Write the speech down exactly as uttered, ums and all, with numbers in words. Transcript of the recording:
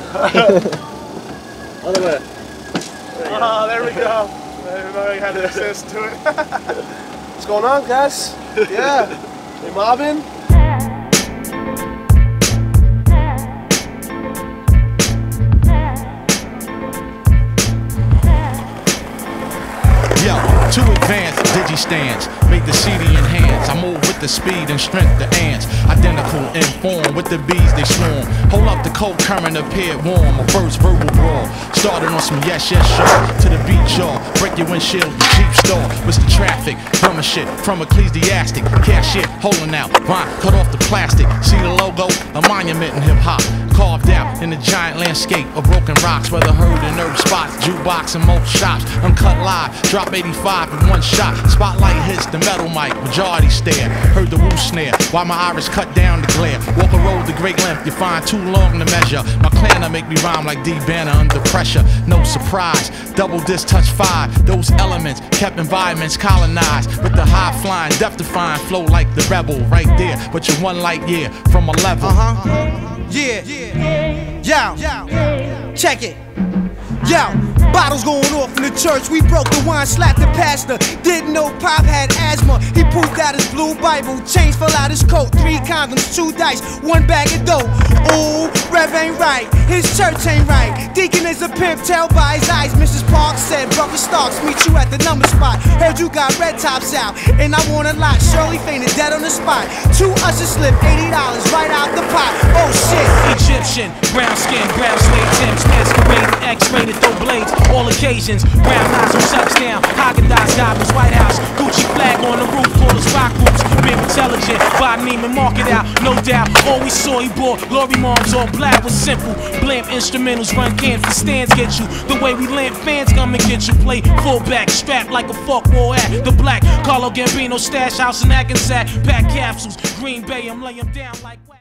Other way. There oh, there we go. Everybody had access to it. What's going on, guys? Yeah. You mobbing? Yo, too advanced digi-stands, made the C D enhance. I move with the speed and strength the ants. Identical in form with the bees they swarm. Hold up the cold current appeared warm. A first verbal brawl. Started on some yes, yes, sure. To the beat, y'all. Break your windshield, the Jeep store. What's the traffic? From a shit, from ecclesiastic. Cashier, holding out. Vine, cut off the plastic. See the logo? A monument in hip-hop. Carved out in the giant landscape of broken rocks. Where the herd and herb spots, jukebox and most shops. Uncut live, drop eighty-five in one shot. Spotlight hits the metal mic, majority stare. Heard the woo snare, while my iris cut down the glare. Walk a road to great length, you find too long to measure. My clanner make me rhyme like D Banner under pressure. No surprise, double disc touch five. Those elements kept environments colonized. With the high flying, death defying flow like the rebel. Right there, but you're one light year from a level. Uh-huh. Yeah. Yo. Check it. Yo. Bottles going off in the church, we broke the wine, slapped the pastor. Didn't know Pop had asthma. He pooped out his blue Bible, chains fell out his coat. Three condoms, two dice, one bag of dope. Ooh, Rev ain't right, his church ain't right. Deacon is a pimp, tell by his eyes. Missus Park said, Brother Starks, meet you at the number spot. Heard you got red tops out, and I want a lot. Shirley fainted dead on the spot. Two ushers slipped eighty dollars right out the pot. Oh shit. Egyptian, brown skin, brown slave Tim's, masquerade, X-rated, throw blades. All occasions, brown eyes on shuts down, Haagen-Dazs diamonds, White House, Gucci flag on the roof, call us rock groups, been intelligent, buy Neiman Market out, no doubt. All we saw he bought, glory moms all black was simple. Blamp instrumentals, run cans for stands get you. The way we lamp fans come and get you. Play fullback, strapped like a fuck war at the black Carlo Gambino stash house in Hackensack. Pack capsules, Green Bay, I'm laying down like